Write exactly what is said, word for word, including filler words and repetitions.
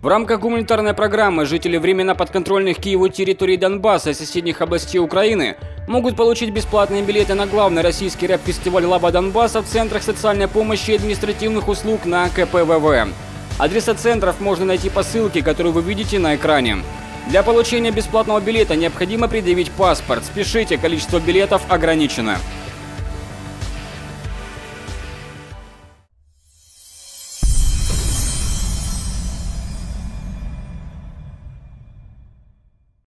В рамках гуманитарной программы жители временно подконтрольных Киеву территорий Донбасса и соседних областей Украины могут получить бесплатные билеты на главный российский рэп-фестиваль «Лаба Донбасса» в центрах социальной помощи и административных услуг на ка пэ вэ вэ. Адреса центров можно найти по ссылке, которую вы видите на экране. Для получения бесплатного билета необходимо предъявить паспорт. Спешите, количество билетов ограничено.